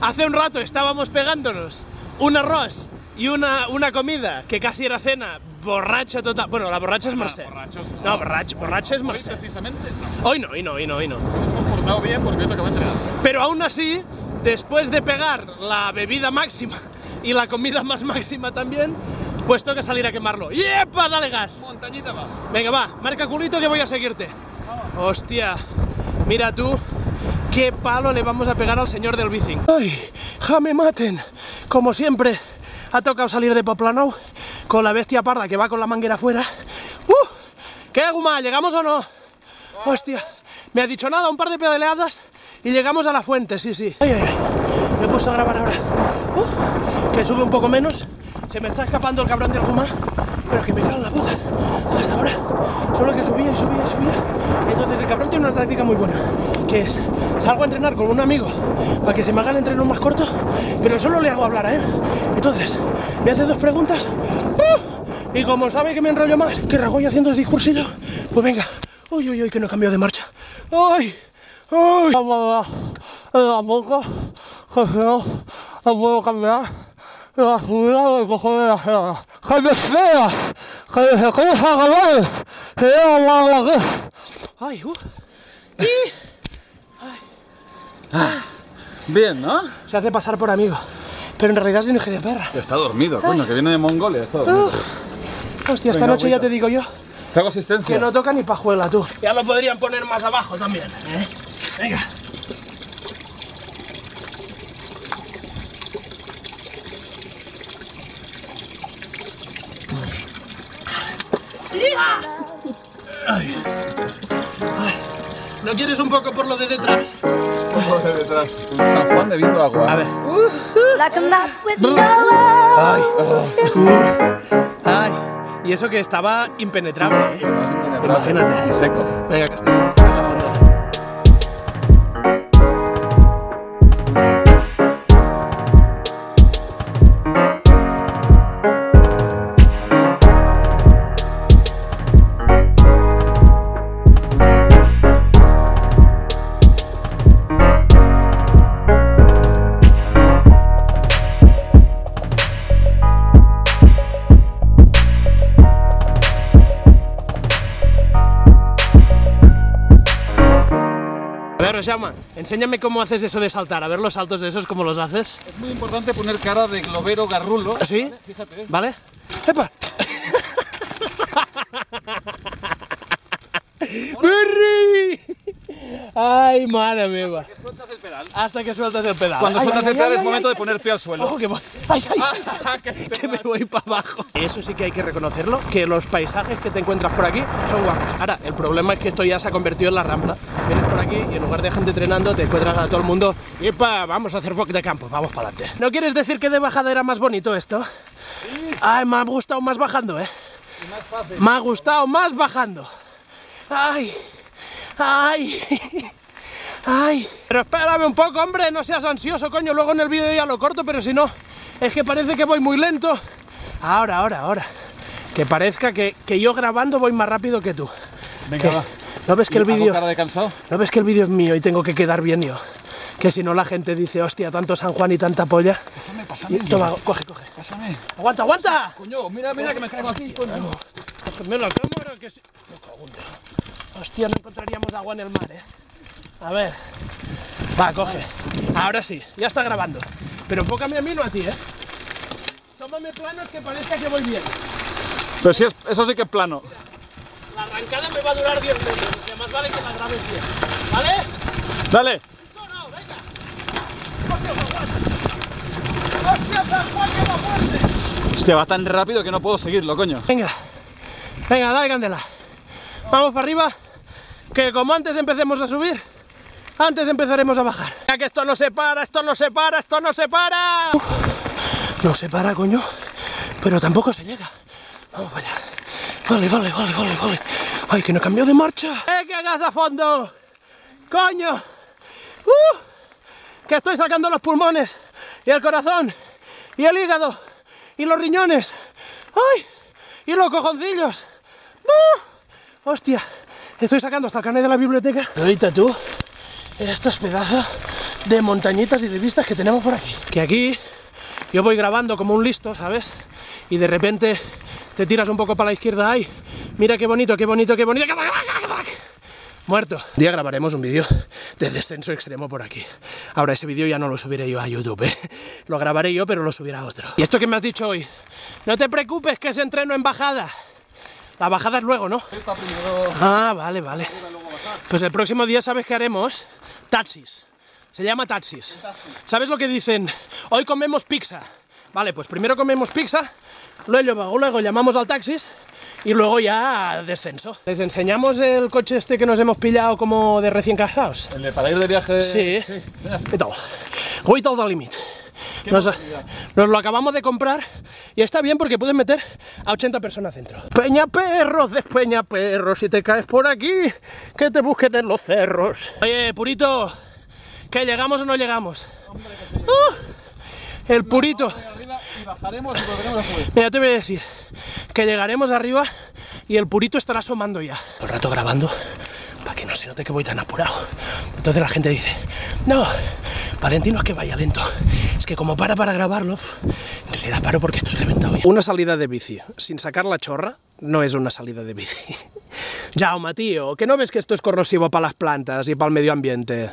Hace un rato estábamos pegándonos un arroz y una comida que casi era cena, borracha total. Bueno, la borracha es Marcel. No, borracha es Marcel. Hoy precisamente no. Hoy no. Nos hemos portado bien porque hoy tocaba entrenar. Pero aún así, después de pegar la bebida máxima y la comida más máxima también, pues toca salir a quemarlo. ¡Yepa! ¡Dale gas! Montañita va. Venga, va, marca culito que voy a seguirte. Hostia, mira tú qué palo le vamos a pegar al señor del bici. ¡Ay! ¡Ja me maten! Como siempre, ha tocado salir de Poplano con la bestia parda que va con la manguera afuera. ¿Qué, Guma? ¿Llegamos o no? Hostia, me ha dicho nada, un par de pedaleadas y llegamos a la fuente, sí. Ay. Me he puesto a grabar ahora. Que sube un poco menos. Se me está escapando el cabrón del Guma, pero es que me cago en la puta. Hasta ahora, solo que subía. Entonces el cabrón tiene una táctica muy buena, que es, salgo a entrenar con un amigo para que se me haga el entreno más corto, pero solo le hago hablar a él. Entonces, me hace 2 preguntas, y como sabe que me enrollo más, que Rajoy haciendo el discursillo, pues venga. Uy, que no cambio de marcha. ¡Ay! La boca, no puedo cambiar. La subida del cojón de la sierra. ¡Que me fea! ¡Que se cruza a caballo! ¡Que lleva mal aquí! ¡Ay, Bien, ¿no? Se hace pasar por amigo, pero en realidad es un hijo de perra. Está dormido, coño, que viene de Mongolia, está dormido. Hostia, esta noche ya te digo yo Te hago asistencia. que no toca ni pajuela, tú. Ya lo podrían poner más abajo también, ¿eh? Venga. Ay. ¿No quieres un poco por lo de detrás? Por de detrás. San Juan bebiendo agua. A ver. Ay. Y eso que estaba impenetrable, ¿eh? Imagínate. Y seco. Venga, que está. Más a fondo. A ver, Osama, enséñame cómo haces eso de saltar, a ver los saltos de esos, cómo los haces. Es muy importante poner cara de globero garrulo. ¿Sí? ¿Vale? Fíjate. ¿Vale? ¡Epa! ¡Burri! ¡Ay, madre mía! Que sueltas el pedal. Hasta que sueltas el pedal. Cuando sueltas el pedal es momento de ay. poner pie al suelo. Ojo que voy. ¡Ay! Que me voy para abajo. Eso sí que hay que reconocerlo, que los paisajes que te encuentras por aquí son guapos. Ahora, el problema es que esto ya se ha convertido en la Rambla. Vienes por aquí y en lugar de gente entrenando te encuentras a todo el mundo. ¡Epa! Vamos a hacer foc de campo, vamos para adelante. ¿No quieres decir que de bajada era más bonito esto? Sí. Ay, me ha gustado más bajando, ¿eh? Y más fácil. Me ha gustado más bajando. ¡Ay! Pero espérame un poco, hombre, no seas ansioso, coño. Luego en el vídeo ya lo corto, pero si no, es que parece que voy muy lento. Ahora. Que parezca que yo grabando voy más rápido que tú. Venga, va. ¿No ves que el vídeo... cara de cansado? ¿No ves que el vídeo es mío y tengo que quedar bien yo? Que si no la gente dice, hostia, tanto San Juan y tanta polla. Pásame. Toma, coge. Pásame. ¡Aguanta! Coño, mira que me caigo aquí, coño. Cógeme la cámara, que si... Me cago en Dios. Hostia, no encontraríamos agua en el mar, ¿eh? A ver. Va, coge. Ahora sí, ya está grabando. Pero enfócame a mí, no a ti, ¿eh? Tómame planos que parezca que voy bien. Pero sí, eso sí que es plano. La arrancada me va a durar 10 metros, que más vale que la grabes bien. ¿Vale? Dale. No, venga. ¡Hostia, San Juan, que va fuerte! Hostia, va tan rápido que no puedo seguirlo, coño. Venga, dale candela. Vamos para arriba, que como antes empecemos a subir, antes empezaremos a bajar. Ya que esto no se para. No se para, coño, pero tampoco se llega. Vamos para allá. Vale. Ay, que no cambió de marcha. Que hagas a fondo, coño. Que estoy sacando los pulmones y el corazón y el hígado y los riñones. ¡Ay! Y los cojoncillos. Hostia, estoy sacando hasta el carnet de la biblioteca. Ahorita tú, estos pedazos de montañitas y de vistas que tenemos por aquí. Que aquí yo voy grabando como un listo, ¿sabes? Y de repente te tiras un poco para la izquierda. ¡Ay! Mira qué bonito, qué bonito, qué bonito. Muerto. Un día grabaremos un vídeo de descenso extremo por aquí. Ahora ese vídeo ya no lo subiré yo a YouTube, ¿eh? Lo grabaré yo, pero lo subirá a otro. ¿Y esto que me has dicho hoy? No te preocupes, que es entreno en bajada. La bajada es luego, ¿no? Ah, vale, vale. Pues el próximo día, ¿sabes qué haremos? Taxis. Se llama taxis. ¿Sabes lo que dicen? Hoy comemos pizza. Vale, pues primero comemos pizza, luego llamamos al taxis y luego ya descenso. ¿Les enseñamos el coche este que nos hemos pillado como de recién casados? ¿El de para ir de viaje? Sí. ¿Qué tal? Guital del límite. Nos lo acabamos de comprar y está bien porque puedes meter a 80 personas dentro. Peñaperros, despeñaperros, si te caes por aquí, que te busquen en los cerros. Oye, Purito, ¿que llegamos o no llegamos? Hombre, que sí. El Purito. Arriba y bajaremos y volveremos a subir. Mira, te voy a decir que llegaremos arriba y el Purito estará asomando ya. Todo el rato grabando para que no se note que voy tan apurado. Entonces la gente dice, no, Valentino es que vaya lento. Es que como para grabarlo, en realidad paro porque estoy reventado ya. Una salida de bici sin sacar la chorra no es una salida de bici. Jaume, tío, que no ves que esto es corrosivo para las plantas y para el medio ambiente.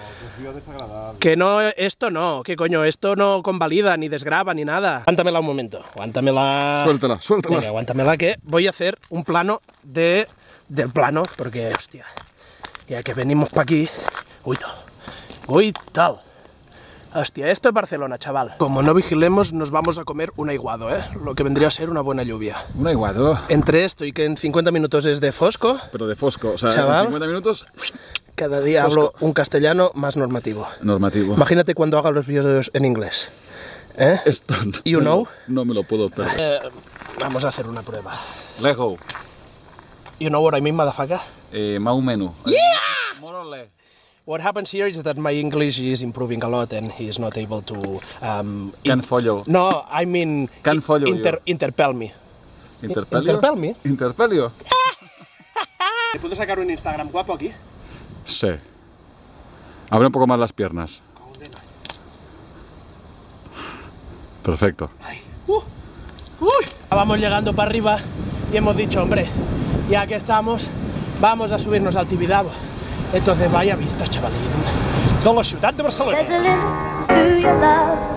Que no, esto no, que coño, esto no convalida, ni desgrava, ni nada. Aguántamela un momento, aguántamela. Suéltala, suéltala. Venga, aguántamela que voy a hacer un plano del plano, porque, hostia, ya que venimos para aquí. Uy, tal. Uy, tal. Hostia, esto es Barcelona, chaval. Como no vigilemos, nos vamos a comer un aiguado, ¿eh? Lo que vendría a ser una buena lluvia. Un aiguado. Entre esto y que en 50 minutos es de fosco. Pero de fosco, o sea, Chaval. en 50 minutos... Cada día hablo un castellano más normativo. Normativo. Imagínate cuando haga los vídeos en inglés. ¿Eh? Esto You know? No me lo puedo perder. Vamos a hacer una prueba. Lego. You know what I mean, motherfucker? Más o menos. Yeah! More or less. What happens here is that my English is improving a lot and he is not able to... Can follow. No, I mean... Can follow you. Interpel me. ¿Interpelio? Interpel me. ¿Interpelio? ¿Te puedo sacar un Instagram guapo aquí? Sí. Abre un poco más las piernas. Perfecto. Vamos llegando para arriba y hemos dicho, hombre, ya que estamos, vamos a subirnos al Tibidabo. Entonces vaya vistas, chavalín. Toda la ciudad de Barcelona. There's a limit to your love.